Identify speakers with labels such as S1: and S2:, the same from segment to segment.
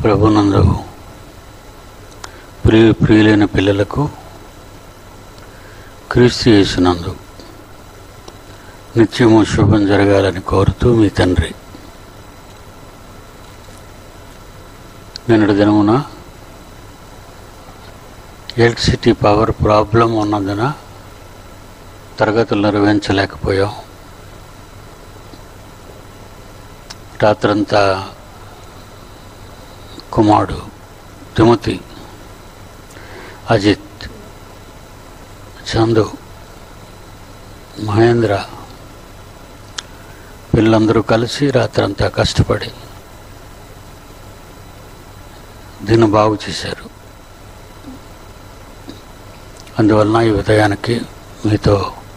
S1: ప్రభునందు ప్రియులైన పిల్లలకు క్రీస్తు యేసునందు నిత్యము శుభం జరగాలని కోరుతూ మీ తండ్రి. నిన్నటి దినమున ఎలక్ట్రిసిటీ పవర్ ప్రాబ్లం ఉన్నందున తరగతులు నిర్వహించలేకపోయాం. రాత్రంతా కుమారుడు తిమోతి, అజిత్, చందు, మహేంద్ర వీళ్ళందరూ కలిసి రాత్రంతా కష్టపడి దీన్ని బాగు చేశారు. అందువలన ఈ ఉదయానికి మీతో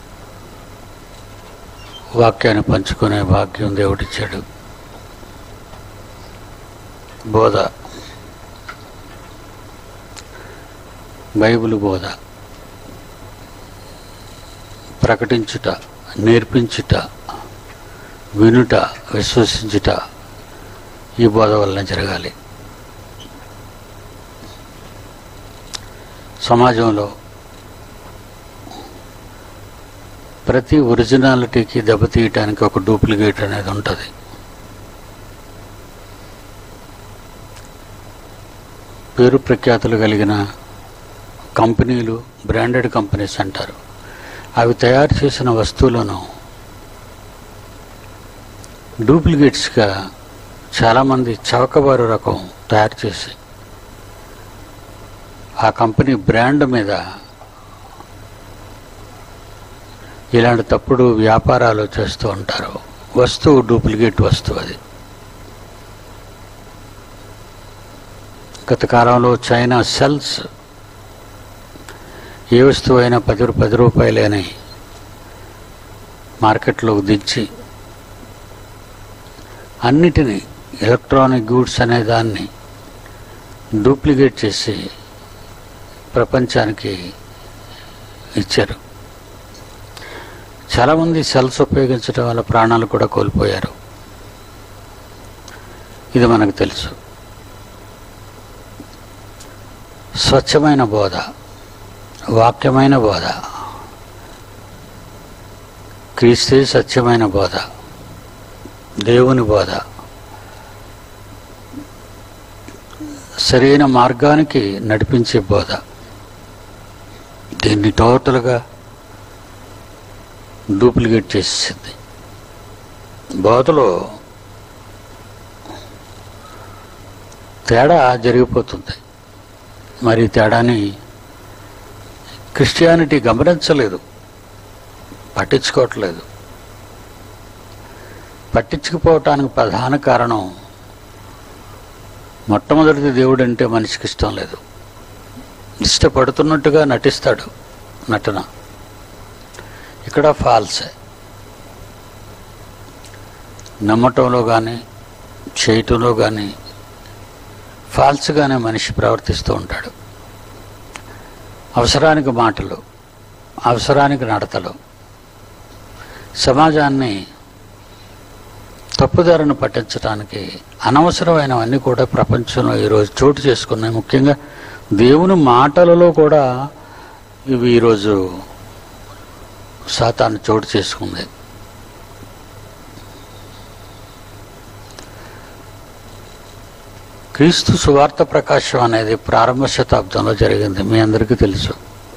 S1: వాక్యాన్ని పంచుకునే భాగ్యం దేవుడిచ్చాడు. బోధ, బైబిల్ బోధ, ప్రకటించుట, నేర్పించుట, వినుట, విశ్వసించుట ఈ బోధ వలన జరగాలి. సమాజంలో ప్రతి ఒరిజినాలిటీకి దెబ్బతీయటానికి ఒక డూప్లికేట్ అనేది ఉంటుంది. పేరు ప్రఖ్యాతులు కలిగిన కంపెనీలు, బ్రాండెడ్ కంపెనీస్ అంటారు, అవి తయారు చేసిన వస్తువులను డూప్లికేట్స్గా చాలామంది చౌకబారు రకం తయారు చేసి ఆ కంపెనీ బ్రాండ్ మీద ఇలాంటి తప్పుడు వ్యాపారాలు చేస్తూ ఉంటారు. వస్తువు డూప్లికేట్ వస్తువు అది. గత కాలంలో చైనా సెల్స్ ఏ వస్తువు అయినా 10 రూపాయలేని మార్కెట్లోకి దించి అన్నిటినీ ఎలక్ట్రానిక్ గూడ్స్ అనే దాన్ని డూప్లికేట్ చేసి ప్రపంచానికి ఇచ్చారు. చాలామంది సెల్స్ ఉపయోగించడం వల్ల ప్రాణాలు కూడా కోల్పోయారు. ఇది మనకు తెలుసు. స్వచ్ఛమైన బోధ, వాక్యమైన బోధ, క్రీస్తే సత్యమైన బోధ, దేవుని బోధ, సరైన మార్గానికి నడిపించే బోధ, దీన్ని టోటల్గా డూప్లికేట్ చేసేసింది. బోధలో తేడా జరిగిపోతుంది. మరి తేడాని క్రిస్టియానిటీ గమనించలేదు, పట్టించుకోవట్లేదు. పట్టించుకుపోవటానికి ప్రధాన కారణం, మొట్టమొదటిది దేవుడు అంటే మనిషికి ఇష్టం లేదు. ఇష్టపడుతున్నట్టుగా నటిస్తాడు, నటన. ఇక్కడ ఫాల్సే. నమ్మటంలో కానీ చేయటంలో కానీ ఫాల్స్గానే మనిషి ప్రవర్తిస్తూ ఉంటాడు. అవసరానికి మాటలు, అవసరానికి నడతలు సమాజాన్ని తప్పుదారిని పట్టించడానికి అనవసరమైనవన్నీ కూడా ప్రపంచంలో ఈరోజు చోటు చేసుకున్నాయి. ముఖ్యంగా దేవుని మాటలలో కూడా ఇవి ఈరోజు సాతాను చోటు చేసుకుంది. క్రీస్తు సువార్త ప్రకాశం అనేది ప్రారంభ శతాబ్దంలో జరిగింది, మీ అందరికీ తెలుసు.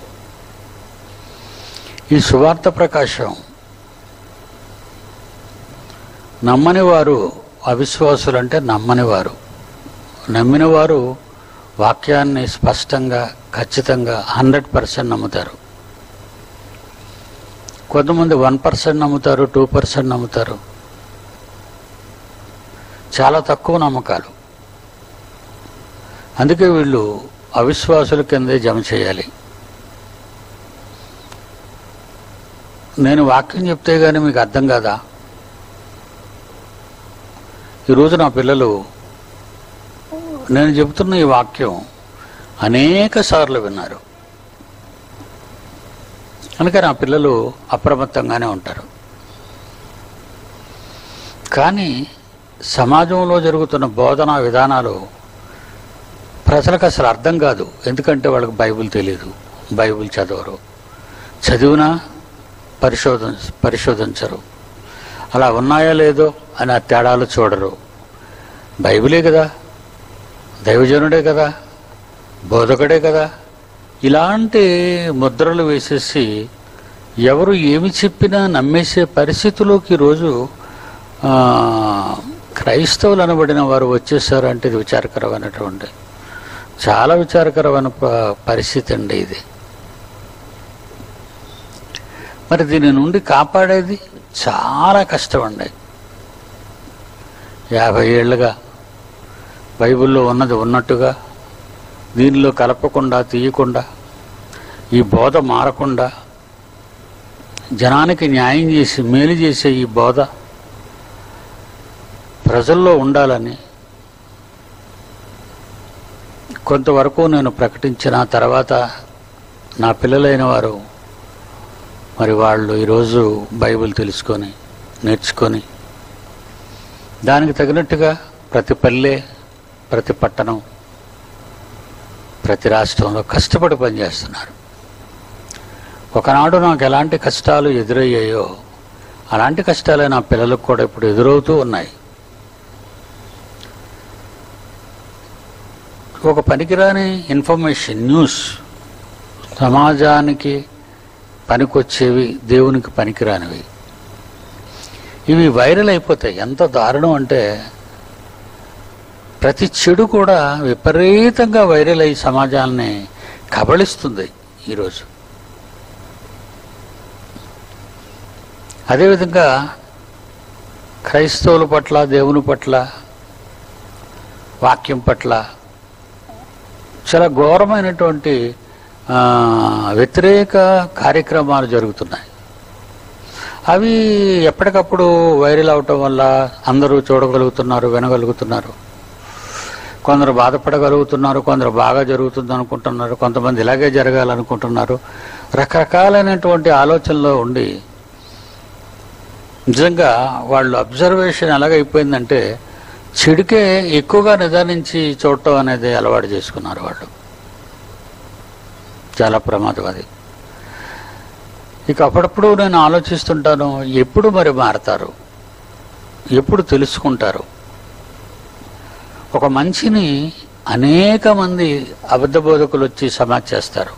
S1: ఈ సువార్త ప్రకాశం నమ్మని వారు, అవిశ్వాసులు అంటే నమ్మని వారు, నమ్మిన వారు వాక్యాన్ని స్పష్టంగా, ఖచ్చితంగా 100% నమ్ముతారు. కొంతమంది 1% నమ్ముతారు, 2% నమ్ముతారు. చాలా తక్కువ నమ్మకాలు. అందుకే వీళ్ళు అవిశ్వాసుల కిందే జమ చేయాలి. నేను వాక్యం చెప్తే కానీ మీకు అర్థం కాదా? ఈరోజు నా పిల్లలు నేను చెబుతున్న ఈ వాక్యం అనేక సార్లు విన్నారు కనుక నా పిల్లలు అప్రమత్తంగానే ఉంటారు. కానీ సమాజంలో జరుగుతున్న బోధనా విధానాలు ప్రజలకు అసలు అర్థం కాదు. ఎందుకంటే వాళ్ళకి బైబిల్ తెలియదు, బైబిల్ చదవరు, చదివినా పరిశోధించరు. అలా ఉన్నాయో లేదో అని ఆ తేడాలు చూడరు. బైబిలే కదా, దైవజనుడే కదా, బోధకుడే కదా, ఇలాంటి ముద్రలు వేసేసి ఎవరు ఏమి చెప్పినా నమ్మేసే పరిస్థితిలోకి ఈరోజు క్రైస్తవులు అనబడిన వారు వచ్చేసారంటే ఇది విచారకరమైనటువంటి, చాలా విచారకరమైన పరిస్థితి అండి ఇది. మరి దీని నుండి కాపాడేది చాలా కష్టం అండి. 50 ఏళ్ళుగా బైబిల్లో ఉన్నది ఉన్నట్టుగా, దీనిలో కలపకుండా తీయకుండా, ఈ బోధ మారకుండా, జనానికి న్యాయం చేసి మేలు చేసే ఈ బోధ ప్రజల్లో ఉండాలని కొంతవరకు నేను ప్రకటించిన తర్వాత నా పిల్లలైన వారు మరి వాళ్ళు ఈరోజు బైబిల్ తెలుసుకొని నేర్చుకొని దానికి తగినట్టుగా ప్రతి పల్లె, ప్రతి పట్టణం, ప్రతి రాష్ట్రంలో కష్టపడి పనిచేస్తున్నారు. ఒకనాడు నాకు ఎలాంటి కష్టాలు ఎదురయ్యాయో అలాంటి కష్టాలే నా పిల్లలకు కూడా ఇప్పుడు ఎదురవుతూ ఉన్నాయి. ఒక పనికిరాని ఇన్ఫర్మేషన్, న్యూస్, సమాజానికి పనికొచ్చేవి, దేవునికి పనికిరానివి, ఇవి వైరల్ అయిపోతాయి. ఎంత దారుణం అంటే ప్రతి చెడు కూడా విపరీతంగా వైరల్ అయ్యి సమాజాన్ని కబళిస్తుంది ఈరోజు. అదేవిధంగా క్రైస్తవుల పట్ల, దేవుని పట్ల, వాక్యం పట్ల చాలా ఘోరమైనటువంటి వ్యతిరేక కార్యక్రమాలు జరుగుతున్నాయి. అవి ఎప్పటికప్పుడు వైరల్ అవటం వల్ల అందరూ చూడగలుగుతున్నారు, వినగలుగుతున్నారు. కొందరు బాధపడగలుగుతున్నారు, కొందరు బాగా జరుగుతుంది అనుకుంటున్నారు, కొంతమంది ఇలాగే జరగాలనుకుంటున్నారు. రకరకాలైనటువంటి ఆలోచనలో ఉండి నిజంగా వాళ్ళు అబ్జర్వేషన్ ఎలాగైపోయిందంటే చెడుకే ఎక్కువగా నిదానించి చూడటం అనేది అలవాటు చేసుకున్నారు వాళ్ళు. చాలా ప్రమాదం అది. ఇక అప్పుడప్పుడు నేను ఆలోచిస్తుంటాను, ఎప్పుడు మరి మారతారు, ఎప్పుడు తెలుసుకుంటారు? ఒక మనిషిని అనేక మంది అబద్ధ బోధకులు వచ్చి సమాధి చేస్తారు.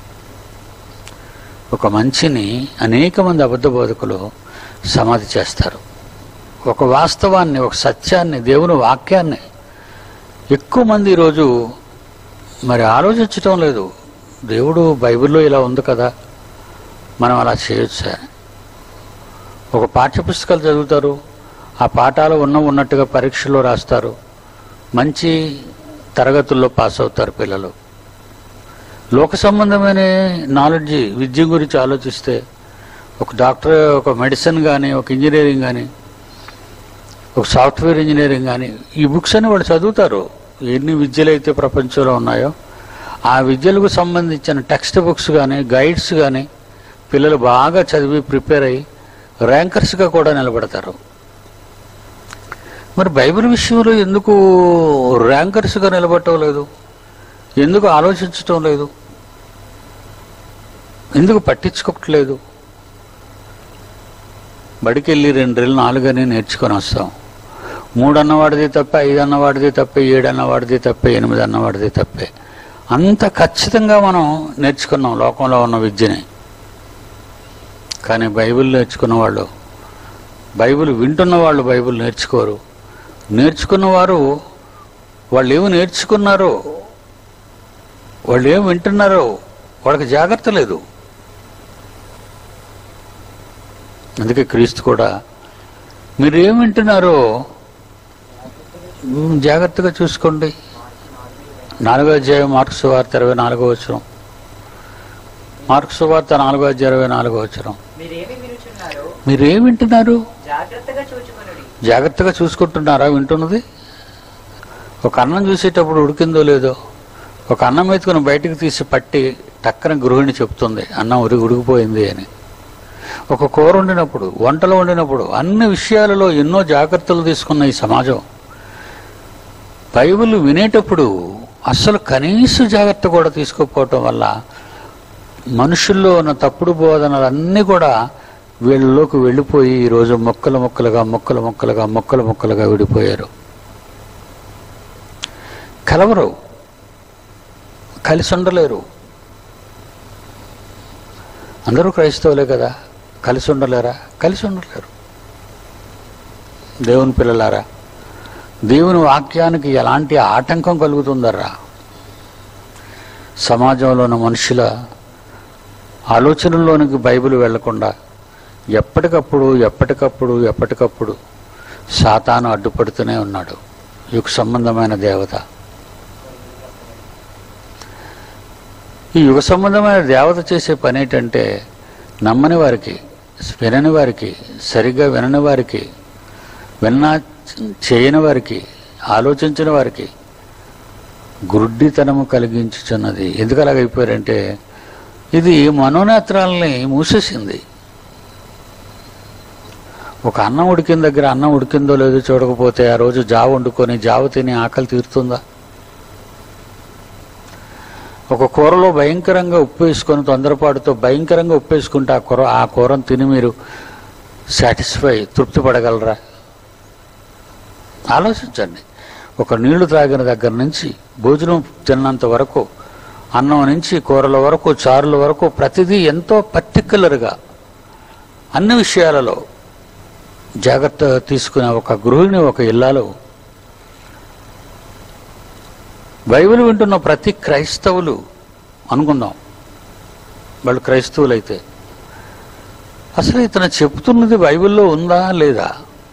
S1: ఒక మనిషిని అనేక మంది అబద్ధ బోధకులు సమాధి చేస్తారు. ఒక వాస్తవాన్ని, ఒక సత్యాన్ని, దేవుని వాక్యాన్ని ఎక్కువ మంది ఈరోజు మరి ఆలోచించటం లేదు. దేవుడు బైబిల్లో ఇలా ఉంది కదా, మనం అలా చేయొచ్చా? ఒక పాఠ్యపుస్తకాలు చదువుతారు, ఆ పాఠాలు ఉన్నట్టుగా పరీక్షలో రాస్తారు, మంచి తరగతుల్లో పాస్ అవుతారు పిల్లలు. లోక సంబంధమైన నాలెడ్జి, విద్య గురించి ఆలోచిస్తే ఒక డాక్టర్, ఒక మెడిసిన్ కానీ, ఒక ఇంజనీరింగ్ కానీ, ఒక సాఫ్ట్వేర్ ఇంజనీరింగ్ కానీ, ఈ బుక్స్ అని వాళ్ళు చదువుతారు. ఎన్ని విద్యలు అయితే ప్రపంచంలో ఉన్నాయో ఆ విద్యలకు సంబంధించిన టెక్స్ట్ బుక్స్ కానీ, గైడ్స్ కానీ పిల్లలు బాగా చదివి ప్రిపేర్ అయ్యి ర్యాంకర్స్గా కూడా నిలబడతారు. మరి బైబిల్ విషయంలో ఎందుకు ర్యాంకర్స్గా నిలబడటం లేదు? ఎందుకు ఆలోచించటం లేదు? ఎందుకు పట్టించుకోవట్లేదు? బడికి వెళ్ళి 2 నెలలు 4 అని నేర్చుకొని వస్తాం. 3 అన్నవాడిది తప్పే, 5 అన్నవాడిది తప్పే, 7 అన్నవాడిది తప్పే, 8 అన్నవాడిది తప్పే. అంత ఖచ్చితంగా మనం నేర్చుకున్నాం లోకంలో ఉన్న విద్యని. కానీ బైబిల్ నేర్చుకున్న వాళ్ళు, బైబిల్ వింటున్న వాళ్ళు బైబిల్ నేర్చుకోరు. నేర్చుకున్నవారు వాళ్ళు ఏమి నేర్చుకున్నారో, వాళ్ళు ఏమి వింటున్నారో వాళ్ళకి జాగ్రత్త లేదు. అందుకే క్రీస్తు కూడా మీరు ఏమి వింటున్నారో జాగ్రత్తగా చూసుకోండి. 4వ అధ్యాయం మార్కు సువార్త 24వ వచనం. మార్కు సువార్త 4వ అధ్యాయం 24వ వచనం. మీరేమి వింటున్నారు? జాగ్రత్తగా చూసుకుంటున్నారా వింటున్నది? ఒక అన్నం చూసేటప్పుడు ఉడికిందో లేదో, ఒక అన్నం ఎత్తుకుని బయటికి తీసి పట్టి టక్కన గృహిణి చెప్తుంది అన్నం ఉడికిపోయింది అని. ఒక కూర వండినప్పుడు, వంటలు వండినప్పుడు, అన్ని విషయాలలో ఎన్నో జాగ్రత్తలు తీసుకున్న ఈ సమాజం బైబిల్ వినేటప్పుడు అస్సలు కనీస జాగ్రత్త కూడా తీసుకోకపోవటం వల్ల మనుషుల్లో ఉన్న తప్పుడు బోధనలన్నీ కూడా వీళ్ళలోకి వెళ్ళిపోయి ఈరోజు మొక్కలు మొక్కలుగా విడిపోయారు. కలవరు, కలిసి ఉండలేరు. అందరూ క్రైస్తవులే కదా, కలిసి ఉండలేరా? కలిసి ఉండలేరు. దేవుని పిల్లలారా, దేవుని వాక్యానికి ఎలాంటి ఆటంకం కలుగుతుందరా? సమాజంలో ఉన్న మనుషుల ఆలోచనల్లోనికి బైబిల్ వెళ్లకుండా ఎప్పటికప్పుడు సాతాను అడ్డుపడుతూనే ఉన్నాడు. యుగ సంబంధమైన దేవత, ఈ యుగ సంబంధమైన దేవత చేసే పని ఏంటంటే నమ్మని వారికి, వినని వారికి, సరిగ్గా వినని వారికి, విన్నా చేయని వారికి, ఆలోచించిన వారికి గుడ్డితనము కలిగించుచున్నది. ఎందుకు అలాగైపోయారంటే ఇది మనోనేత్రాలని మూసేసింది. ఒక అన్నం ఉడికిన దగ్గర అన్నం ఉడికిందో లేదో చూడకపోతే ఆ రోజు జావ వండుకొని జావ తిని ఆకలి తీరుతుందా? ఒక కూరలో భయంకరంగా ఉప్పు వేసుకొని తొందరపాటుతో భయంకరంగా ఉప్పు వేసుకుంటే ఆ కూరను తిని మీరు తృప్తి పడగలరా? ఆలోచించండి. ఒక నీళ్లు త్రాగిన దగ్గర నుంచి భోజనం తిన్నంత వరకు, అన్నం నుంచి కూరల వరకు, చారుల వరకు ప్రతిదీ ఎంతో పర్టిక్యులర్గా అన్ని విషయాలలో జాగ్రత్త తీసుకునే ఒక గృహిణి, ఒక ఇల్లాలు బైబిల్ వింటున్న ప్రతి క్రైస్తవులు అనుకుందాం, వాళ్ళు క్రైస్తవులైతే అసలు ఇతను చెప్తున్నది బైబిల్లో ఉందా లేదా?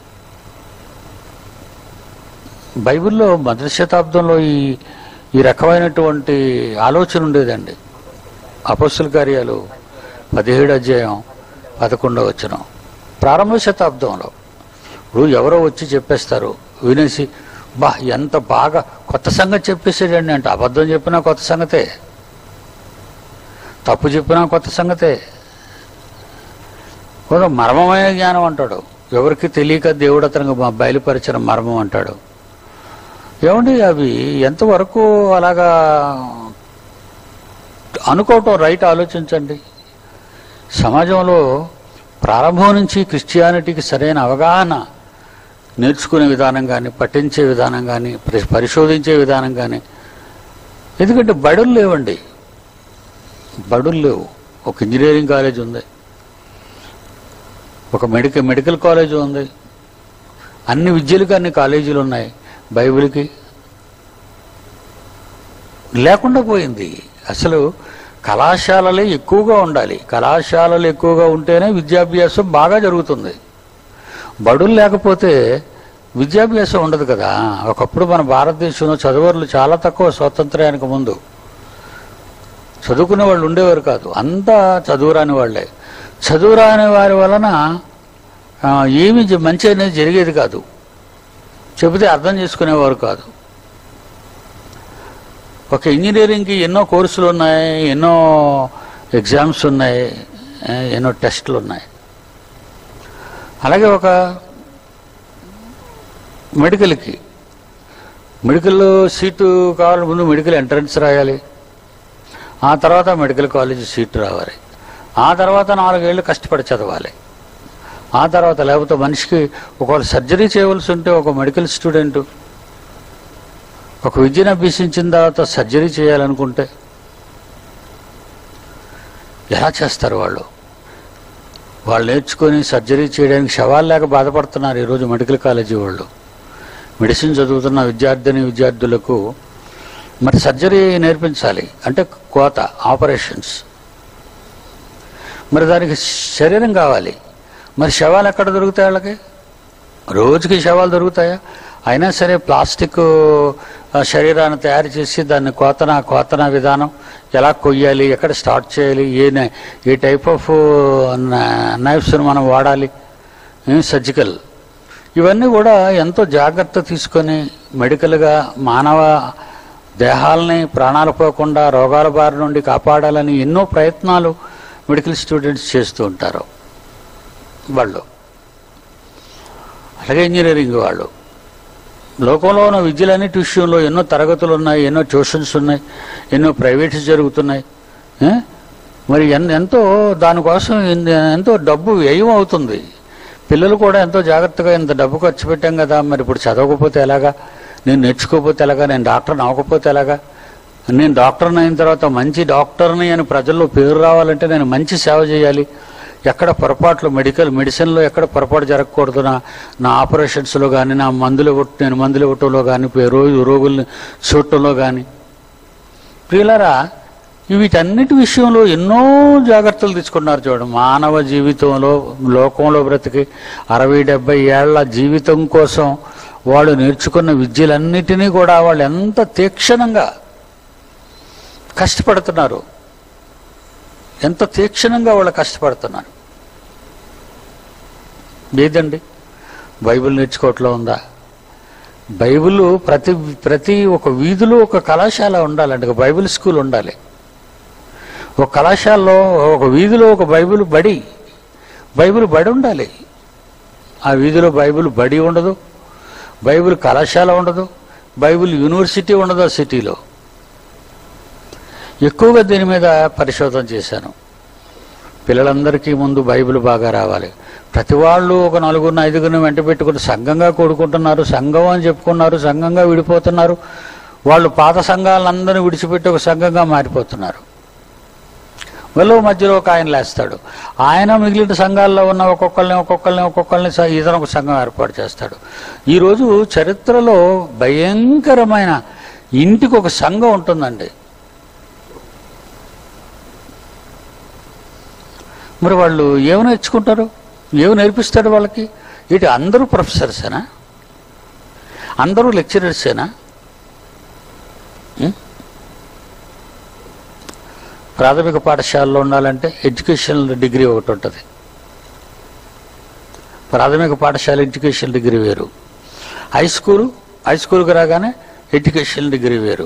S1: బైబిల్లో మొదటి శతాబ్దంలో ఈ రకమైనటువంటి ఆలోచన ఉండేదండి. అపోస్తల కార్యాలు 17వ అధ్యాయం 11వ వచనం. ప్రారంభ శతాబ్దంలో ఇప్పుడు ఎవరో వచ్చి చెప్పేస్తారు, వినేసి ఎంత బాగా కొత్త సంగతి చెప్పేసాడండి అంటే, అబద్ధం చెప్పినా కొత్త సంగతే, తప్పు చెప్పినా కొత్త సంగతే. మర్మమైన జ్ఞానం అంటాడు, ఎవరికి తెలియక దేవుడు అతనికి బయలుపరిచిన మర్మం అంటాడు. ఏమండి అవి ఎంతవరకు అలాగా అనుకోవటం రైట్? ఆలోచించండి. సమాజంలో ప్రారంభం నుంచి క్రిస్టియానిటీకి సరైన అవగాహన నేర్చుకునే విధానం కానీ, పఠించే విధానం కానీ, పరిశోధించే విధానం కానీ, ఎందుకంటే బడులు లేవండి, బడులు లేవు. ఒక ఇంజనీరింగ్ కాలేజ్ ఉంది, ఒక మెడికల్ కాలేజ్ ఉంది, అన్ని విద్యలకు అన్ని కాలేజీలు ఉన్నాయి. బైబిల్కి లేకుండా పోయింది. అసలు కళాశాలలే ఎక్కువగా ఉండాలి, కళాశాలలు ఎక్కువగా ఉంటేనే విద్యాభ్యాసం బాగా జరుగుతుంది. బడులు లేకపోతే విద్యాభ్యాసం ఉండదు కదా. ఒకప్పుడు మన భారతదేశంలో చదువర్లు చాలా తక్కువ, స్వాతంత్ర్యానికి ముందు చదువుకునే వాళ్ళు ఉండేవారు కాదు, అంతా చదువురాని వాళ్ళే. చదువురాని వారి వలన ఏమీ మంచి అనేది జరిగేది కాదు, చెబితే అర్థం చేసుకునేవారు కాదు. ఒక ఇంజనీరింగ్కి ఎన్నో కోర్సులు ఉన్నాయి, ఎన్నో ఎగ్జామ్స్ ఉన్నాయి, ఎన్నో టెస్టులు ఉన్నాయి. అలాగే ఒక మెడికల్ సీటు కావాలి, ముందు మెడికల్ ఎంట్రన్స్ రాయాలి, ఆ తర్వాత మెడికల్ కాలేజ్ సీటు రావాలి, ఆ తర్వాత 4 ఏళ్ళు కష్టపడి చదవాలి, ఆ తర్వాత లేకపోతే మనిషికి ఒకవేళ సర్జరీ చేయవలసి ఉంటే ఒక మెడికల్ స్టూడెంట్ ఒక విద్యను అభ్యసించిన తర్వాత సర్జరీ చేయాలనుకుంటే ఎలా చేస్తారు? వాళ్ళు నేర్చుకొని సర్జరీ చేయడానికి శవాలు లేక బాధపడుతున్నారు ఈరోజు మెడికల్ కాలేజీ వాళ్ళు. మెడిసిన్ చదువుతున్న విద్యార్థులకు మరి సర్జరీ నేర్పించాలి అంటే కోత, ఆపరేషన్స్, మరి దానికి శరీరం కావాలి. మరి శవాలు ఎక్కడ దొరుకుతాయి? వాళ్ళకి రోజుకి శవాలు దొరుకుతాయా? అయినా సరే ప్లాస్టిక్ శరీరాన్ని తయారు చేసి దాన్ని కోతన విధానం, ఎలా కొయ్యాలి, ఎక్కడ స్టార్ట్ చేయాలి, ఏ టైప్ ఆఫ్ నైఫ్స్ని మనం వాడాలి, సర్జికల్, ఇవన్నీ కూడా ఎంతో జాగ్రత్త తీసుకొని మెడికల్గా మానవ దేహాలని ప్రాణాలు పోకుండా రోగాల బారి నుండి కాపాడాలని ఎన్నో ప్రయత్నాలు మెడికల్ స్టూడెంట్స్ చేస్తూ ఉంటారు వాళ్ళు. అలాగే ఇంజనీరింగ్ వాళ్ళు లోకంలో ఉన్న విద్యలన్నిటి విషయంలో ఎన్నో తరగతులు ఉన్నాయి, ఎన్నో ట్యూషన్స్ ఉన్నాయి, ఎన్నో ప్రైవేట్స్ జరుగుతున్నాయి. మరి ఎంతో దానికోసం ఎంతో డబ్బు వ్యయం అవుతుంది. పిల్లలు కూడా ఎంతో జాగ్రత్తగా ఇంత డబ్బు ఖర్చు పెట్టాం కదా, మరి ఇప్పుడు చదవకపోతే ఎలాగా, నేను నేర్చుకోకపోతే ఎలాగా, నేను డాక్టర్ని అవ్వకపోతే ఎలాగా, నేను డాక్టర్ని అయిన తర్వాత మంచి డాక్టర్ని అని ప్రజల్లో పేరు రావాలంటే నేను మంచి సేవ చేయాలి, ఎక్కడ పొరపాట్లు మెడిసిన్లో ఎక్కడ పొరపాటు జరగకూడదు, నా ఆపరేషన్స్లో కానీ, నా నేను మందులు ఇవ్వటంలో కానీ, రోగుల్ని చూడటంలో కానీ. ప్రియులారా, వీటన్నిటి విషయంలో ఎన్నో జాగ్రత్తలు తీసుకున్నారు. చూడండి, మానవ జీవితంలో లోకంలో బ్రతికి 60-70 ఏళ్ల జీవితం కోసం వాళ్ళు నేర్చుకున్న విద్యలన్నిటినీ కూడా వాళ్ళు ఎంత తీక్షణంగా కష్టపడుతున్నారు, ఎంత తీక్షణంగా వాళ్ళు కష్టపడుతున్నారు. లేదండి, బైబిల్ నేర్చుకోవట్లో ఉందా? బైబిల్ ప్రతి ఒక వీధిలో ఒక కళాశాల ఉండాలండి, ఒక బైబిల్ స్కూల్ ఉండాలి. ఒక కళాశాలలో ఒక వీధిలో ఒక బైబిల్ బడి ఉండాలి. ఆ వీధిలో బైబిల్ బడి ఉండదు, బైబిల్ కళాశాల ఉండదు, బైబిల్ యూనివర్సిటీ ఉండదు. ఆ సిటీలో ఎక్కువగా దీని మీద పరిశోధన చేశాను. పిల్లలందరికీ ముందు బైబిల్ బాగా రావాలి. ప్రతి వాళ్ళు ఒక 4-5 వెంట పెట్టుకుని సంఘంగా కూడుకుంటున్నారు, సంఘం అని చెప్పుకున్నారు, సంఘంగా విడిపోతున్నారు. వాళ్ళు పాత సంఘాలందరినీ విడిచిపెట్టి ఒక సంఘంగా మారిపోతున్నారు. వాళ్ళు మధ్యలో ఒక ఆయన లేస్తాడు, ఆయన మిగిలిన సంఘాల్లో ఉన్న ఒక్కొక్కరిని ఇతను ఒక సంఘం ఏర్పాటు చేస్తాడు. ఈరోజు చరిత్రలో భయంకరమైన ఇంటికి ఒక సంఘం ఉంటుందండి. మరి వాళ్ళు ఏమి నేర్చుకుంటారు, ఏమి నేర్పిస్తాడు వాళ్ళకి? ఇటు అందరూ ప్రొఫెసర్సేనా, అందరూ లెక్చరర్సేనా? ప్రాథమిక పాఠశాలలో ఉండాలంటే ఎడ్యుకేషనల్ డిగ్రీ ఒకటి ఉంటుంది. ప్రాథమిక పాఠశాల ఎడ్యుకేషనల్ డిగ్రీ వేరు, హై స్కూల్కి రాగానే ఎడ్యుకేషనల్ డిగ్రీ వేరు,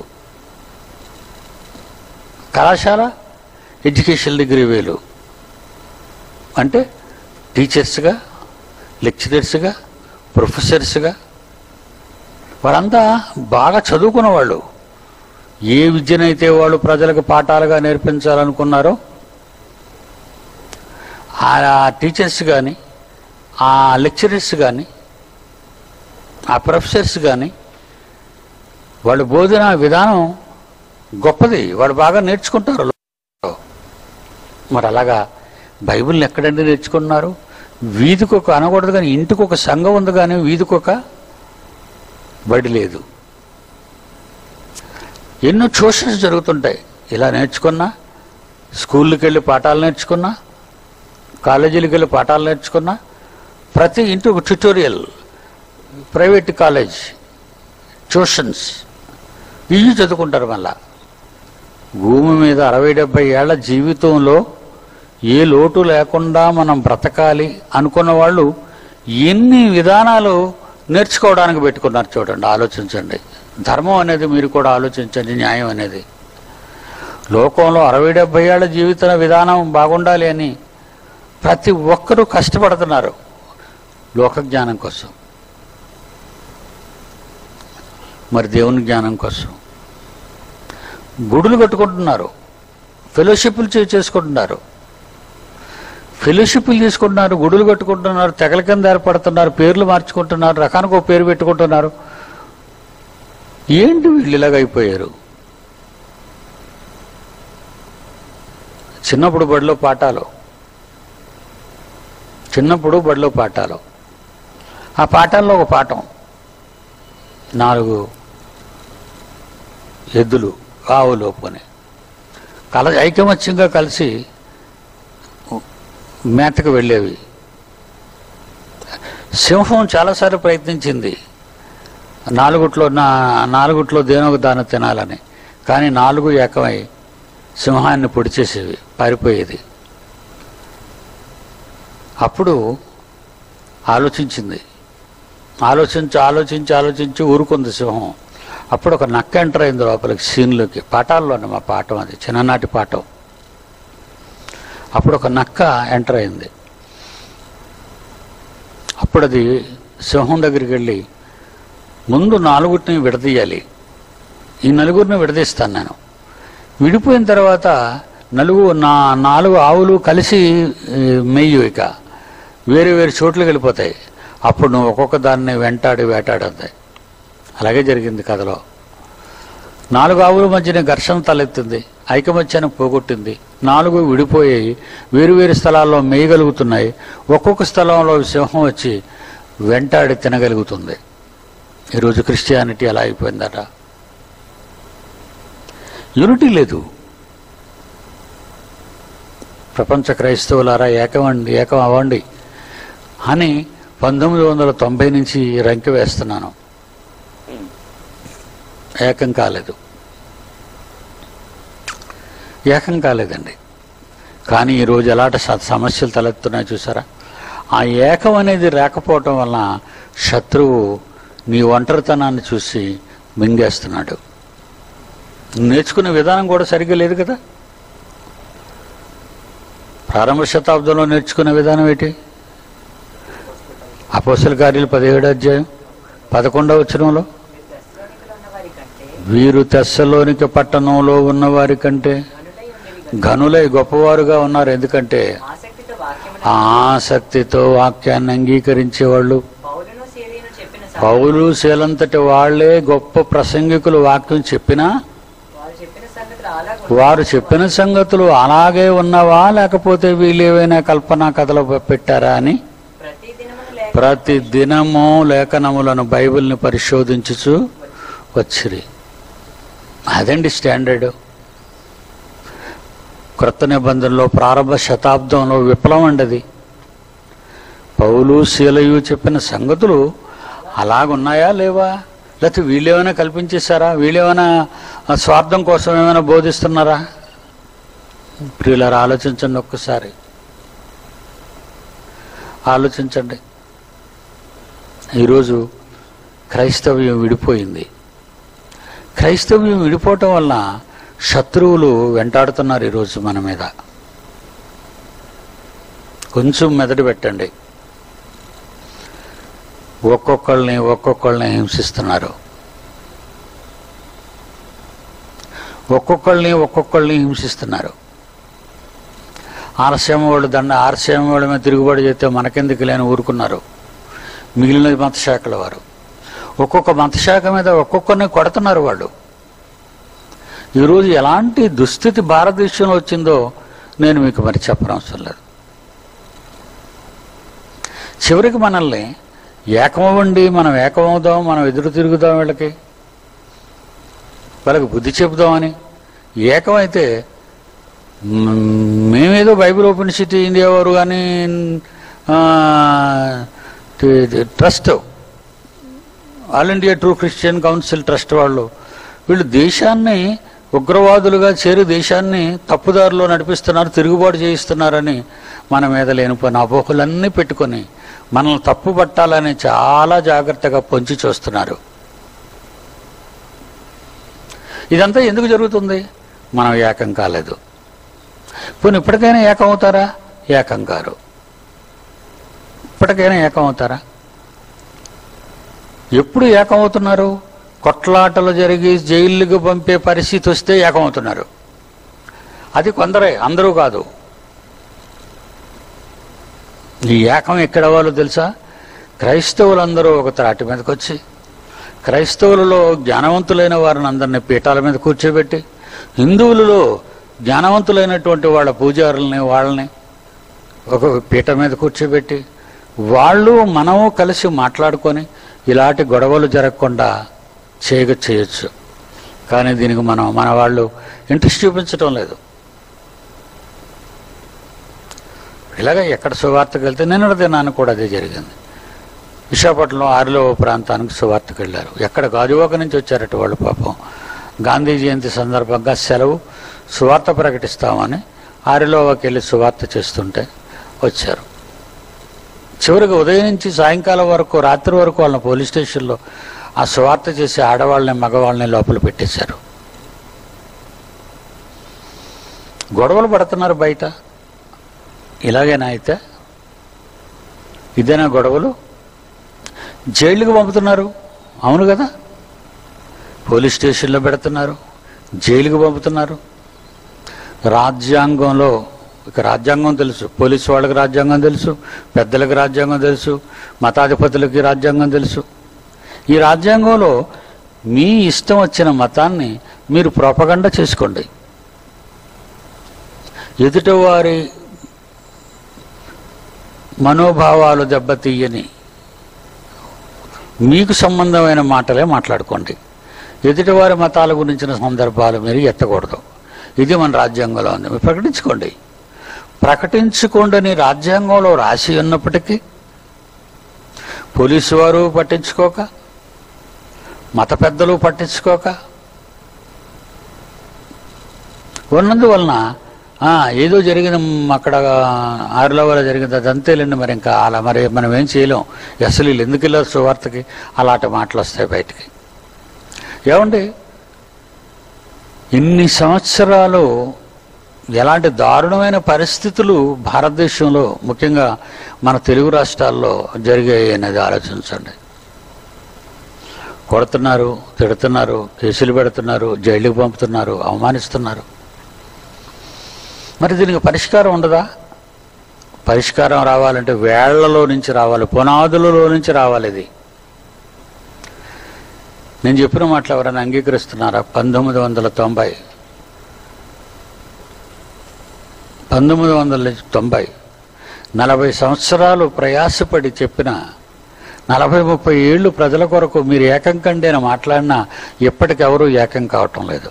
S1: కళాశాల ఎడ్యుకేషనల్ డిగ్రీ వేరు. అంటే టీచర్స్గా, లెక్చరర్స్గా, ప్రొఫెసర్స్గా వాళ్ళంతా బాగా చదువుకున్న వాళ్ళు. ఏ విద్యనైతే వాళ్ళు ప్రజలకు పాఠాలుగా నేర్పించాలనుకున్నారో ఆ టీచర్స్ కానీ, ఆ లెక్చరర్స్ కానీ, ఆ ప్రొఫెసర్స్ కానీ వాళ్ళ బోధన విధానం గొప్పది, వాళ్ళు బాగా నేర్చుకుంటారు. మరి అలాగా బైబిల్ని ఎక్కడండి నేర్చుకున్నారు? వీధికి ఒక అనకూడదు కానీ ఇంటికి ఒక సంఘం ఉంది, కానీ వీధికి ఒక బడి లేదు. ఎన్నో ట్యూషన్స్ జరుగుతుంటాయి. ఇలా నేర్చుకున్నా, స్కూళ్ళకి వెళ్ళి పాఠాలు నేర్చుకున్నా, కాలేజీలకు వెళ్ళి పాఠాలు నేర్చుకున్నా, ప్రతి ఇంటి ఒక ట్యుటోరియల్, ప్రైవేట్ కాలేజ్, ట్యూషన్స్ ఇవి చదువుకుంటారు. మళ్ళా భూమి మీద 60-70 ఏళ్ల జీవితంలో ఏ లోటు లేకుండా మనం బ్రతకాలి అనుకున్న వాళ్ళు ఎన్ని విధానాలు నేర్చుకోవడానికి పెట్టుకున్నారు. చూడండి, ఆలోచించండి. ధర్మం అనేది మీరు కూడా ఆలోచించండి, న్యాయం అనేది. లోకంలో 60-70 ఏళ్ల జీవిత విధానం బాగుండాలి అని ప్రతి ఒక్కరూ కష్టపడుతున్నారు లోక జ్ఞానం కోసం, మరి దేవుని జ్ఞానం కోసం. గుడులు కట్టుకుంటున్నారు, ఫెలోషిప్లు చేసుకుంటున్నారు, గుడులు కట్టుకుంటున్నారు, తెగల కింద ఏర్పడుతున్నారు, పేర్లు మార్చుకుంటున్నారు, రకానికి ఒక పేరు పెట్టుకుంటున్నారు. ఏంటి వీళ్ళు ఇలాగైపోయారు? చిన్నప్పుడు బడిలో పాఠాలు, ఆ పాఠాల్లో ఒక పాఠం 4 ఎద్దులు ఆవులు ఒప్పుకొని ఐకమత్యంగా కలిసి మేతకు వెళ్ళేవి. సింహం చాలాసార్లు ప్రయత్నించింది నాలుగుట్లో దేనొక దాన్ని తినాలని, కానీ 4 ఏకమై సింహాన్ని పొడి చేసేవి, పారిపోయేది. అప్పుడు ఆలోచించి ఊరుకుంది సింహం. అప్పుడు ఒక నక్క ఎంటర్ అయింది లోపలికి, సీన్లోకి. పాఠాల్లోనే మా పాఠం అది, చిన్ననాటి పాఠం. అప్పుడు ఒక నక్క ఎంటర్ అయింది. అప్పుడు అది సింహం దగ్గరికి వెళ్ళి ముందు 4 విడదీయాలి. ఈ 4 విడదీస్తాను నేను. విడిపోయిన తర్వాత 4 ఆవులు కలిసి మెయ్యు, ఇక వేరే వేరే చోట్లకి వెళ్ళిపోతాయి. అప్పుడు నువ్వు ఒక్కొక్క దాన్ని వేటాడతాయి. అలాగే జరిగింది కథలో. 4 ఆవుల మధ్యన ఘర్షణ తలెత్తింది, ఐకమత్యాన్ని పోగొట్టింది. 4 విడిపోయాయి, వేరు స్థలాల్లో మేయగలుగుతున్నాయి. ఒక్కొక్క స్థలంలో సింహం వచ్చి వెంటాడి తినగలుగుతుంది. ఈరోజు క్రిస్టియానిటీ అలా అయిపోయిందట. యూనిటీ లేదు. ప్రపంచ క్రైస్తవులారా ఏకం అవ్వండి అని 1990 నుంచి రంకె వేస్తున్నాను. ఏకం కాలేదండి. కానీ ఈరోజు ఎలాంటి సమస్యలు తలెత్తున్నాయి చూసారా? ఆ ఏకం అనేది లేకపోవటం వలన శత్రువు నీ ఒంటరితనాన్ని చూసి మింగేస్తున్నాడు. నేర్చుకునే విధానం కూడా సరిగ్గా లేదు కదా. ప్రారంభ శతాబ్దంలో నేర్చుకునే విధానం ఏంటి? అపోస్తల కార్యాలు 17వ అధ్యాయం 11వ వచనంలో, వీరు తెస్సలోనిక పట్టణంలో ఉన్నవారి కంటే ఘనులై గొప్పవారుగా ఉన్నారు. ఎందుకంటే ఆసక్తితో వాక్యాన్ని అంగీకరించేవాళ్ళు. పౌలు శీలంతటి వాళ్లే గొప్ప ప్రసంగికులు. వాక్యం చెప్పినా వారు చెప్పిన సంగతులు అలాగే ఉన్నవా, లేకపోతే వీళ్ళు ఏవైనా కల్పనా కథలు పెట్టారా అని ప్రతి దినము లేఖనములను, బైబిల్ని పరిశోధించుచు వచ్చిరి. అదండి స్టాండర్డ్. క్రొత్త నిబంధనలో ప్రారంభ శతాబ్దంలో విప్లవం అండి. పౌలు శీలయు చెప్పిన సంగతులు అలాగున్నాయా లేవా, లేకపోతే వీళ్ళేమైనా కల్పించేశారా, వీళ్ళేమైనా స్వార్థం కోసం ఏమైనా బోధిస్తున్నారా? ప్రియులారా, ఆలోచించండి, ఒక్కసారి ఆలోచించండి. ఈరోజు క్రైస్తవ్యం విడిపోయింది. క్రైస్తవ్యం విడిపోవటం వల్ల శత్రువులు వెంటాడుతున్నారు ఈరోజు మన మీద. కొంచెం మెదడు పెట్టండి. ఒక్కొక్కళ్ళని హింసిస్తున్నారు. ఒక్కొక్కళ్ళని హింసిస్తున్నారు. ఆర్సీఎం వాళ్ళ మీద తిరుగుబాటు చేస్తే మనకెందుకు లేని ఊరుకున్నారు మిగిలిన మతశాఖల వారు. ఒక్కొక్క మతశాఖ మీద ఒక్కొక్కరిని కొడుతున్నారు వాళ్ళు. ఈరోజు ఎలాంటి దుస్థితి భారతదేశంలో వచ్చిందో నేను మీకు మరి చెప్పనవసరం లేదు. చివరికి మనల్ని ఏకమవ్వండి, మనం ఏకమవుదాం, మనం ఎదురు తిరుగుదాం, వాళ్ళకి బుద్ధి చెబుదామని. ఏకమైతే మేమేదో బైబిల్ ఓపెన్ సిటీ ఇండియా వారు కానీ trust, all India true Christian council trust వీళ్ళు దేశాన్ని ఉగ్రవాదులుగా చేరి దేశాన్ని తప్పుదారిలో నడిపిస్తున్నారు, తిరుగుబాటు చేయిస్తున్నారని మన మీద లేనిపోయిన అపోహలన్నీ పెట్టుకొని మనల్ని తప్పు పట్టాలని చాలా జాగ్రత్తగా పొంచి చూస్తున్నారు. ఇదంతా ఎందుకు జరుగుతుంది? మనం ఏకం కాలేదు. పోనీ ఇప్పటికైనా ఏకం అవుతారా? ఏకం కారు. ఇప్పటికైనా ఏకం అవుతారా? ఎప్పుడు ఏకమవుతున్నారు? కొట్లాటలు జరిగి జైళ్ళకు పంపే పరిస్థితి వస్తే ఏకమవుతున్నారు. అది కొందరే, అందరూ కాదు. ఈ ఏకం ఎక్కడ వాళ్ళు తెలుసా? క్రైస్తవులందరూ ఒక త్రాటి మీదకి వచ్చి, క్రైస్తవులలో జ్ఞానవంతులైన వారిని అందరినీ పీఠాల మీద కూర్చోబెట్టి, హిందువులలో జ్ఞానవంతులైనటువంటి వాళ్ళ పూజారులని వాళ్ళని ఒక పీఠ మీద కూర్చోబెట్టి, మనము కలిసి మాట్లాడుకొని ఇలాంటి గొడవలు జరగకుండా చేయొచ్చు. కానీ దీనికి మన వాళ్ళు ఇంట్రెస్ట్ చూపించడం లేదు. ఇలాగ ఎక్కడ సువార్తకు వెళ్తే నిన్నటి దినాన్ని కూడా అదే జరిగింది. విశాఖపట్నంలో ఆరిలో ప్రాంతానికి సువార్తకు వెళ్ళారు. ఎక్కడ గాజువాక నుంచి వచ్చారట వాళ్ళు. పాపం గాంధీ జయంతి సందర్భంగా సెలవు, సువార్త ప్రకటిస్తామని ఆరిలోకి వెళ్ళి సువార్త చేస్తుంటే వచ్చారు. చివరికి ఉదయం నుంచి సాయంకాలం వరకు, రాత్రి వరకు వాళ్ళని పోలీస్ స్టేషన్లో ఆ సువార్త చేసి ఆడవాళ్ళని మగవాళ్ళని లోపల పెట్టేశారు. గొడవలు పడుతున్నారు బయట. ఇలాగేనా? అయితే ఇదేనా గొడవలు? జైళ్ళకి పంపుతున్నారు. అవును కదా? పోలీస్ స్టేషన్లో పెడుతున్నారు, జైలుకి పంపుతున్నారు. రాజ్యాంగంలో ఇక రాజ్యాంగం తెలుసు, పోలీసు వాళ్ళకి రాజ్యాంగం తెలుసు, పెద్దలకు రాజ్యాంగం తెలుసు, మతాధిపతులకి రాజ్యాంగం తెలుసు. ఈ రాజ్యాంగంలో మీ ఇష్టం వచ్చిన మతాన్ని మీరు ప్రొపగండా చేసుకోండి. ఎదుటివారి మనోభావాలు దెబ్బతీయని మీకు సంబంధమైన మాటలే మాట్లాడుకోండి. ఎదుటివారి మతాల గురించిన సందర్భాలు మీరు ఎత్తకూడదు. ఇది మన రాజ్యాంగంలో ఉంది. మీరు ప్రకటించుకోండి. ప్రకటించుకోండి రాజ్యాంగంలో రాసి ఉన్నప్పటికీ పోలీసు వారు పట్టించుకోక, మత పెద్దలు పట్టించుకోక ఉన్నందువలన ఏదో జరిగింది అక్కడ ఆరులో వల్ల జరిగింది, అది అంతేలేండి, మరి ఇంకా అలా మరి మనం ఏం చేయలేం, అసలు వీళ్ళు ఎందుకు వెళ్ళారు సువార్తకి, అలాంటి మాటలు వస్తాయి బయటికి. ఏమండి, ఇన్ని సంవత్సరాలు ఎలాంటి దారుణమైన పరిస్థితులు భారతదేశంలో ముఖ్యంగా మన తెలుగు రాష్ట్రాల్లో జరిగాయి అనేది ఆలోచించండి. కొడుతున్నారు, తిడుతున్నారు, కేసులు పెడుతున్నారు, జైలుకి పంపుతున్నారు, అవమానిస్తున్నారు. మరి దీనికి పరిష్కారం ఉండదా? పరిష్కారం రావాలంటే వేళ్లలో నుంచి రావాలి, పునాదులలో నుంచి రావాలి. ఇది నేను చెప్పిన మాటలు ఎవరైనా అంగీకరిస్తున్నారా? 1990 40 సంవత్సరాలు ప్రయాసపడి చెప్పిన 40-30 ఏళ్ళు ప్రజల కొరకు మీరు ఏకం కండి అని మాట్లాడినా ఇప్పటికెవరూ ఏకం కావటం లేదు.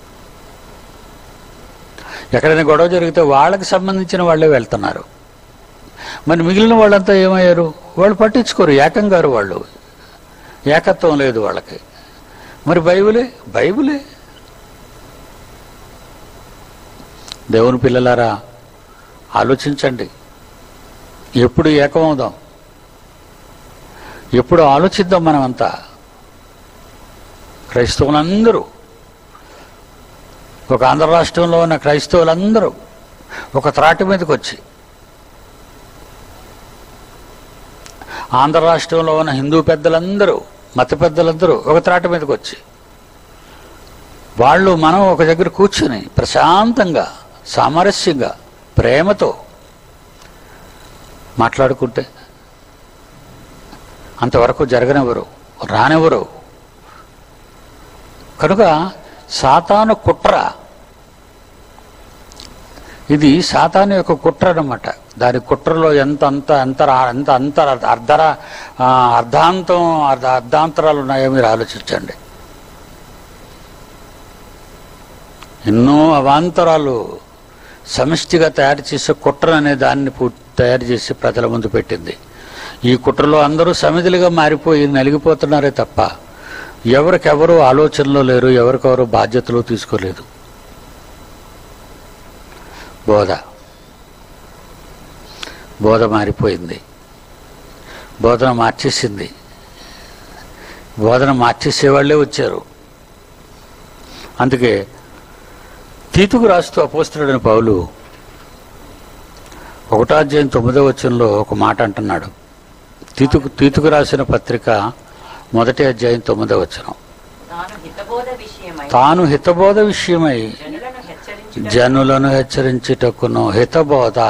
S1: ఎక్కడైనా గొడవ జరిగితే వాళ్ళకి సంబంధించిన వాళ్ళే వెళ్తున్నారు. మరి మిగిలిన వాళ్ళంతా ఏమయ్యారు? వాళ్ళు పట్టించుకోరు, ఏకం గారు, వాళ్ళు ఏకత్వం లేదు వాళ్ళకి. మరి బైబిలే దేవుని పిల్లలారా, ఆలోచించండి. ఎప్పుడు ఏకమవుదాం, ఎప్పుడు ఆలోచిద్దాం. మనమంతా క్రైస్తవులందరూ, ఒక ఆంధ్ర రాష్ట్రంలో ఉన్న క్రైస్తవులందరూ ఒక త్రాటి మీదకి వచ్చి, ఆంధ్ర రాష్ట్రంలో ఉన్న హిందూ పెద్దలందరూ, మత పెద్దలందరూ ఒక త్రాటి మీదకి వచ్చి, వాళ్ళు మనం ఒక దగ్గర కూర్చుని ప్రశాంతంగా, సామరస్యంగా, ప్రేమతో మాట్లాడుకుంటే అంతవరకు జరగనివ్వరు, రానివ్వరు. కనుక సాతాను కుట్ర, ఇది సాతాను యొక్క కుట్ర అన్నమాట. దాని కుట్రలో ఎంత అర్ధాంతరాలు ఉన్నాయో మీరు ఆలోచించండి. ఎన్నో అవాంతరాలు సమిష్టిగా తయారు చేసే కుట్ర అనే దాన్ని తయారు చేసి ప్రజల ముందు పెట్టింది. ఈ కుట్రలో అందరూ సమిధులుగా మారిపోయి నలిగిపోతున్నారే తప్ప ఎవరికెవరు ఆలోచనలో లేరు, ఎవరికెవరు బాధ్యతలు తీసుకోలేదు. బోధ మారిపోయింది, బోధన మార్చేసింది. బోధన మార్చేసేవాళ్లే వచ్చారు. అందుకే తీతుకు రాస్తూ అపోస్తలుడైన పౌలు 1వ అధ్యాయం 9వ వచనంలో ఒక మాట అంటున్నాడు. తీతుకు రాసిన పత్రిక 1వ అధ్యాయం 9వ వచనం, తాను హితబోధ విషయమై జనులను హెచ్చరించుటకును, హితబోధ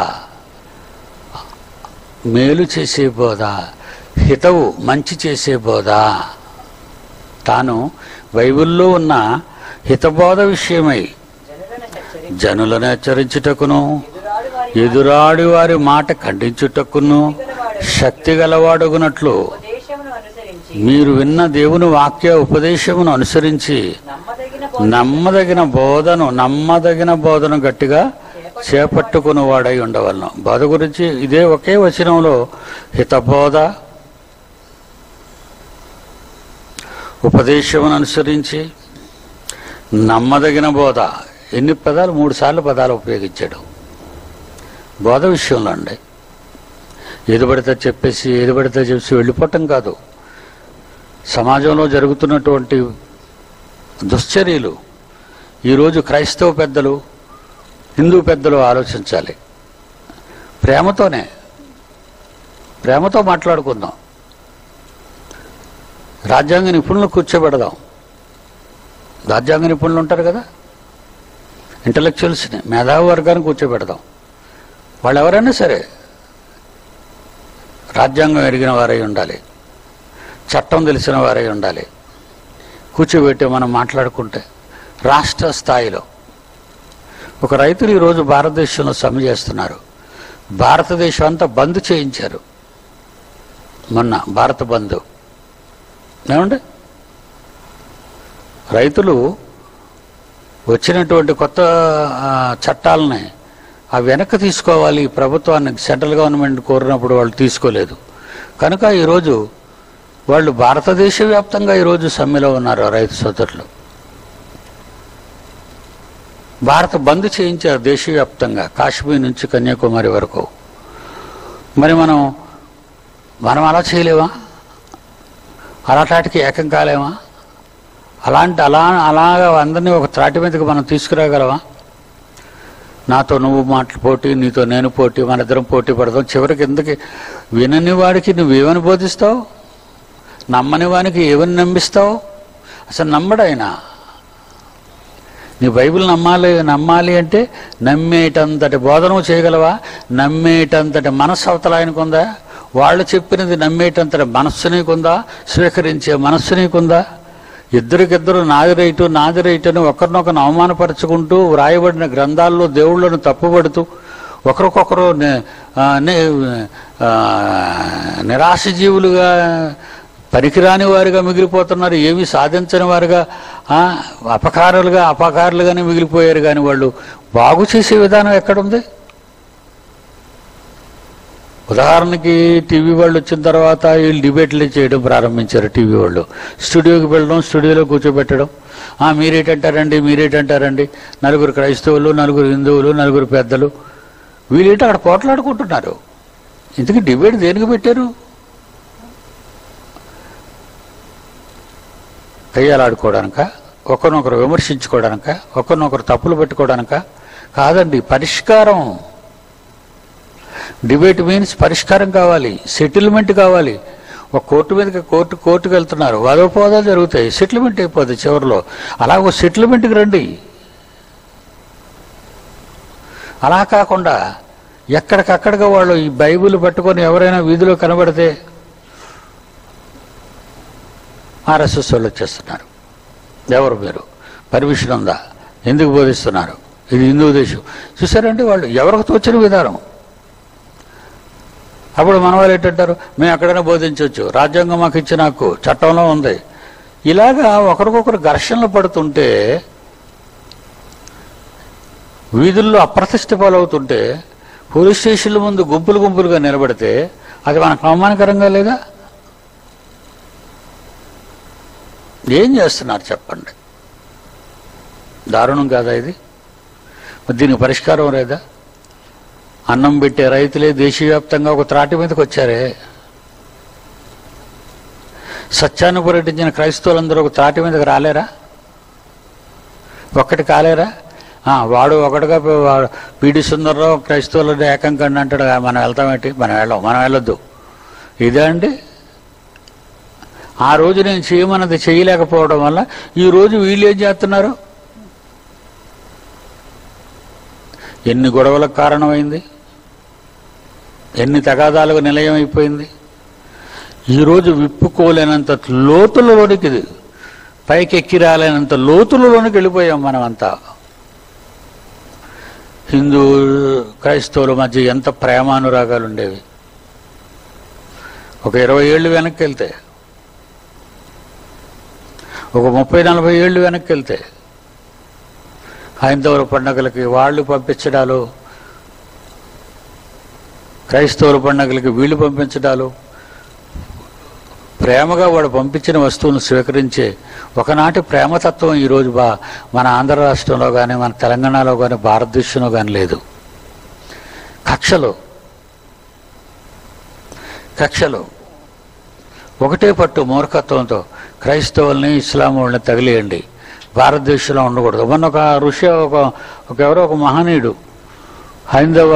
S1: మేలు చేసే బోధ, హితవు మంచి చేసే బోధ, తాను బైబిల్లో ఉన్న హితబోధ విషయమై జనులను హెచ్చరించుటకును, ఎదురాడి వారి మాట ఖండించుటకును శక్తి గలవాడగునట్లు మీరు విన్న దేవుని వాక్య ఉపదేశమును అనుసరించి నమ్మదగిన బోధను గట్టిగా చేపట్టుకుని వాడై ఉండవలను. బోధ గురించి ఇదే ఒకే వచనంలో హితబోధ, ఉపదేశమును అనుసరించి, నమ్మదగిన బోధ, ఎన్ని పదాలు? 3 సార్లు పదాలు ఉపయోగించాడు బోధ విషయంలో అండి. ఏది పడితే చెప్పేసి, ఏది పడితే చెప్పేసి వెళ్ళిపోవటం కాదు. సమాజంలో జరుగుతున్నటువంటి దుశ్చర్యలు ఈరోజు క్రైస్తవ పెద్దలు, హిందూ పెద్దలు ఆలోచించాలి. ప్రేమతో మాట్లాడుకుందాం. రాజ్యాంగ నిపుణులు కూర్చోబెడదాం. రాజ్యాంగ నిపుణులు ఉంటారు కదా, ఇంటలెక్చువల్స్ని, మేధావి వర్గాన్ని కూర్చోబెడదాం. వాళ్ళు ఎవరైనా సరే రాజ్యాంగం ఎరిగిన వారై ఉండాలి, చట్టం తెలిసిన వారై ఉండాలి. కూర్చోబెట్టి మనం మాట్లాడుకుంటే రాష్ట్ర స్థాయిలో ఒక రైతులు ఈరోజు భారతదేశంలో సమ్మె చేస్తున్నారు. భారతదేశం అంతా బంద్ చేయించారు మొన్న, భారత బంద్. ఏమండి, రైతులు వచ్చినటువంటి కొత్త చట్టాలని అవి వెనక్కి తీసుకోవాలి ప్రభుత్వాన్ని, సెంట్రల్ గవర్నమెంట్ కోరినప్పుడు వాళ్ళు తీసుకోలేదు కనుక ఈరోజు వాళ్ళు భారతదేశ వ్యాప్తంగా ఈరోజు సమ్మెలో ఉన్నారు రైతు సోదరులు. భారత బంద్ చేయించారు దేశవ్యాప్తంగా, కాశ్మీర్ నుంచి కన్యాకుమారి వరకు. మరి మనం అలా చేయలేమా? అలాంటికి ఏకం కాలేమా? అలాగా అందరినీ ఒక త్రాటి మీదకి మనం తీసుకురాగలమా? నాతో నువ్వు మాటలు పోటీ, నీతో నేను పోటీ, మన ఇద్దరం పోటీ పడదాం. చివరికి ఎందుకు వినని వాడికి నువ్వేమని బోధిస్తావు? నమ్మని వానికి ఏమని నమ్మిస్తావు? అసలు నమ్మడైనా. నీ బైబిల్ నమ్మాలి అంటే నమ్మేటంతటి బోధన చేయగలవా? నమ్మేటంతటి మనస్సు అవతల ఆయనకు ఉందా? వాళ్ళు చెప్పినది నమ్మేటంతటి మనస్సు నీకుందా? స్వీకరించే మనస్సు నీకుందా? ఇద్దరికిద్దరు నాది రైటు అని ఒకరినొకరు అవమానపరచుకుంటూ వ్రాయబడిన గ్రంథాల్లో దేవుళ్ళను తప్పుపడుతూ ఒకరికొకరు నిరాశజీవులుగా, పనికిరాని వారుగా మిగిలిపోతున్నారు. ఏమీ సాధించని వారుగా, అపకారులుగానే మిగిలిపోయారు. కానీ వాళ్ళు బాగు చేసే విధానం ఎక్కడుంది? ఉదాహరణకి టీవీ వాళ్ళు వచ్చిన తర్వాత వీళ్ళు డిబేట్లు చేయడం ప్రారంభించారు. టీవీ వాళ్ళు స్టూడియోకి వెళ్ళడం, స్టూడియోలో కూర్చోబెట్టడం. మీరేటంటారండి, నలుగురు క్రైస్తవులు, నలుగురు హిందువులు, నలుగురు పెద్దలు, వీళ్ళేంటి అక్కడ పోట్లాడుకుంటున్నారు. ఇంతకీ డిబేట్ దేనికి పెట్టారు? కయ్యాలాడుకోవడానిక? ఒకరినొకరు విమర్శించుకోవడానిక? ఒకరినొకరు తప్పులు పెట్టుకోవడానిక? కాదండి, పరిష్కారం. డిబేట్ మీన్స్ పరిష్కారం కావాలి, సెటిల్మెంట్ కావాలి. ఒక కోర్టు మీదకి కోర్టుకు వెళ్తున్నారు, వాదోపవాదాలు జరుగుతాయి, సెటిల్మెంట్ అయిపోద్ది చివరిలో. అలా ఒక సెటిల్మెంట్కి రండి. అలా కాకుండా ఎక్కడికక్కడిగా వాళ్ళు ఈ బైబిల్ పట్టుకొని ఎవరైనా వీధిలో కనబడితే ఆర్ఎస్ఎస్ వాళ్ళు వచ్చేస్తున్నారు. ఎవరు మీరు? పర్మిషన్ ఉందా? ఎందుకు బోధిస్తున్నారు? ఇది హిందూ దేశం. చూసారంటే వాళ్ళు ఎవరికి తోచిన విధానం. అప్పుడు మన వాళ్ళు ఏంటంటారు, మేము ఎక్కడైనా బోధించవచ్చు, రాజ్యాంగం మాకు ఇచ్చిన హక్కు, చట్టంలో ఉంది. ఇలాగా ఒకరికొకరు ఘర్షణలు పడుతుంటే, వీధుల్లో అప్రతిష్ట పాలవుతుంటే, పోలీస్ స్టేషన్ల ముందు గుంపులుగా నిలబడితే అది మనకు అవమానకరంగా లేదా? ఏం చేస్తున్నారు చెప్పండి? దారుణం కాదా ఇది? దీనికి పరిష్కారం లేదా? అన్నం పెట్టే రైతులే దేశవ్యాప్తంగా ఒక త్రాటి మీదకి వచ్చారే. సత్యాన్ని పర్యటించిన క్రైస్తవులందరూ ఒక త్రాటి మీదకి రాలేరా? ఒక్కటి కాలేరా? వాడు ఒకటిగా పీడి సుందరరావు క్రైస్తవులు ఏకం కండి అంటాడు. మనం వెళ్తామేంటి? మనం వెళ్ళొద్దు. ఇదే అండి. ఆ రోజు నేను చేయమన్నది చేయలేకపోవడం వల్ల ఈరోజు వీళ్ళు ఏం చేస్తున్నారు? ఎన్ని గొడవలకు కారణమైంది, ఎన్ని తగాదాలకు నిలయం అయిపోయింది. ఈరోజు విప్పుకోలేనంత లోతులలోనికి, పైకెక్కి రాలేనంత లోతులలోనికి వెళ్ళిపోయాం మనమంతా. హిందూ క్రైస్తవుల మధ్య ఎంత ప్రేమానురాగాలు ఉండేవి. ఒక 20 ఏళ్ళు వెనక్కి వెళ్తే, ఒక 30-40 ఏళ్ళు వెనక్కి వెళ్తే హైందవుల పండుగలకి వాళ్ళు పంపించడాలు, క్రైస్తవుల పండుగలకి వీళ్ళు పంపించడాలు, ప్రేమగా వాడు పంపించిన వస్తువులను స్వీకరించే ఒకనాటి ప్రేమతత్వం ఈరోజు మన ఆంధ్ర రాష్ట్రంలో కానీ, మన తెలంగాణలో కానీ, భారతదేశంలో కానీ లేదు. కక్షలు ఒకటే పట్టు మూర్ఖత్వంతో క్రైస్తవుల్ని, ఇస్లాం వాళ్ళని తగిలేయండి, భారతదేశంలో ఉండకూడదు. మొన్న ఒక ఋషి, ఎవరో ఒక మహనీయుడు, హైందవ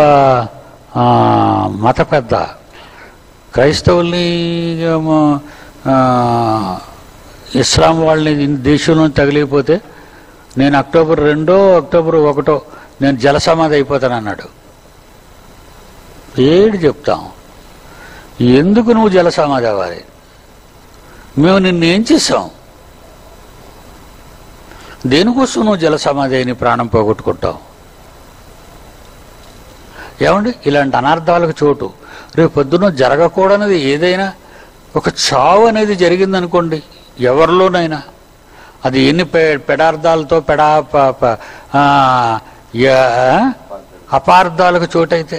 S1: మత పెద్ద, క్రైస్తవుల్ని ఇస్లాం వాళ్ళని దేశంలో తగిలిపోతే నేను అక్టోబర్ 2 అక్టోబర్ 1 నేను జలసమాధి అయిపోతాను అన్నాడు. ఏడు చెప్తాం, ఎందుకు నువ్వు జలసమాధి అవ్వాలి? మేము నిన్నేం చేసాం? దేనికోసం నువ్వు జలసమాధి అయిన ప్రాణం పోగొట్టుకుంటావు? ఏమండి, ఇలాంటి అనార్థాలకు చోటు. రేపు పొద్దున జరగకూడనిది ఏదైనా ఒక చావు అనేది జరిగిందనుకోండి, ఎవరిలోనైనా అది ఎన్ని పెడార్థాలతో అపార్థాలకు చోటైతే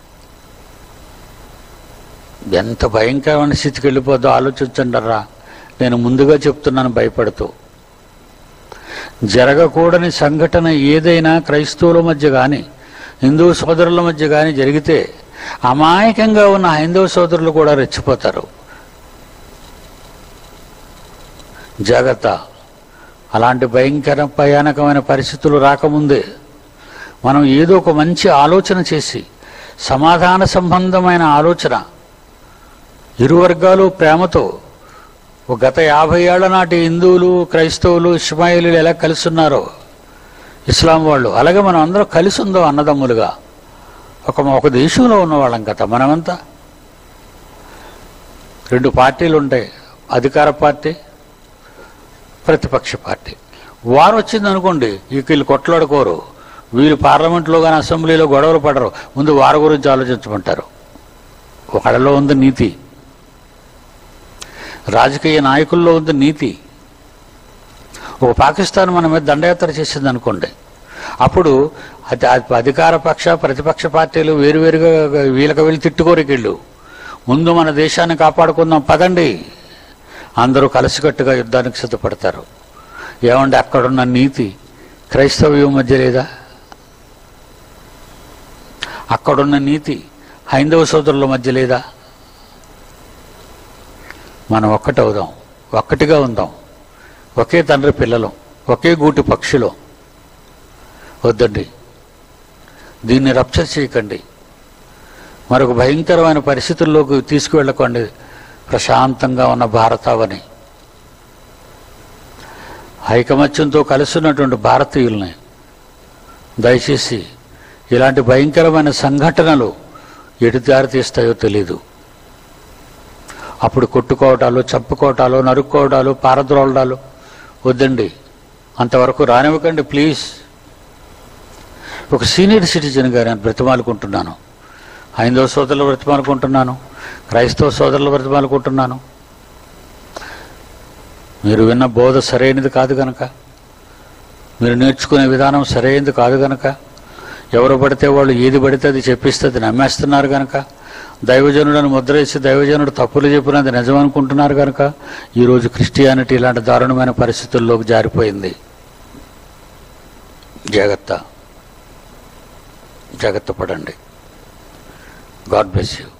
S1: ఎంత భయంకరమైన స్థితికి వెళ్ళిపోద్దో ఆలోచించండిరా. నేను ముందుగా చెప్తున్నాను భయపడుతూ. జరగకూడని సంఘటన ఏదైనా క్రైస్తవుల మధ్య కానీ హిందూ సోదరుల మధ్య కానీ జరిగితే అమాయకంగా ఉన్న హైందవ సోదరులు కూడా రెచ్చిపోతారు. జాగ్రత్త. అలాంటి భయానకమైన పరిస్థితులు రాకముందే మనం ఏదో ఒక మంచి ఆలోచన చేసి, సమాధాన సంబంధమైన ఆలోచన, ఇరు వర్గాలు ప్రేమతో, గత 50 ఏళ్ల నాటి హిందువులు క్రైస్తవులు ఇస్మాయిలీలు ఎలా కలిసి ఉన్నారో ఇస్లాం వాళ్ళు, అలాగే మనం అందరం కలిసి ఉందో అన్నదమ్ములుగా. ఒక దేశంలో ఉన్నవాళ్ళం కదా మనమంతా. 2 పార్టీలు ఉంటాయి, అధికార పార్టీ, ప్రతిపక్ష పార్టీ. వారు వచ్చింది అనుకోండి, వీళ్ళు కొట్లాడుకోరు, వీళ్ళు పార్లమెంట్లో కానీ అసెంబ్లీలో గొడవలు పడరు. ముందు వారి గురించి ఆలోచించమంటారు. ఒకళ్ళలో ఉంది నీతి, రాజకీయ నాయకుల్లో ఉంది నీతి. ఒక పాకిస్తాన్ మన మీద దండయాత్ర చేసింది అనుకోండి, అప్పుడు అధికార పక్ష ప్రతిపక్ష పార్టీలు వేరువేరుగా వీళ్ళకి తిట్టుకోరికెళ్ళు. ముందు మన దేశాన్ని కాపాడుకుందాం పదండి, అందరూ కలిసికట్టుగా యుద్ధానికి సిద్ధపడతారు. ఏమంటే అక్కడున్న నీతి క్రైస్తవ్యం మధ్య లేదా? అక్కడున్న నీతి హైందవ సోదరుల మధ్య లేదా? మనం ఒక్కటవుదాం, ఒక్కటిగా ఉందాం, ఒకే తండ్రి పిల్లలు, ఒకే గూటి పక్షులు. వద్దండి, దీన్ని రప్చర్ చేయకండి, మరొక భయంకరమైన పరిస్థితుల్లోకి తీసుకువెళ్ళకండి ప్రశాంతంగా ఉన్న భారతావని. ఐకమత్యంతో కలిసినటువంటి భారతీయుల్ని దయచేసి ఇలాంటి భయంకరమైన సంఘటనలు ఎటు దారి తీస్తాయో తెలీదు. అప్పుడు కొట్టుకోవటాలు, చంపుకోవటాలు, నరుక్కోవటాలు, పారద్రోలడాలు వద్దండి. అంతవరకు రానివ్వకండి ప్లీజ్. ఒక సీనియర్ సిటిజన్గా నేను బ్రతిమాలుకుంటున్నాను, హైందవ సోదరులు బ్రతిమాలుకుంటున్నాను, క్రైస్తవ సోదరులు బ్రతిమాలుకుంటున్నాను. మీరు విన్న బోధ సరైనది కాదు కనుక, మీరు నేర్చుకునే విధానం సరైనది కాదు కనుక, ఎవరు పడితే వాళ్ళు ఏది పడితే అది చెప్పిస్తే అది నమ్మేస్తున్నారు కనుక, దైవజనులను ముద్రేసి దైవజనుడు తప్పులు చెప్పినది నిజం అనుకుంటున్నారు కనుక ఈరోజు క్రిస్టియానిటీ ఇలాంటి దారుణమైన పరిస్థితుల్లోకి జారిపోయింది. జాగ్రత్త పడండి. God bless you.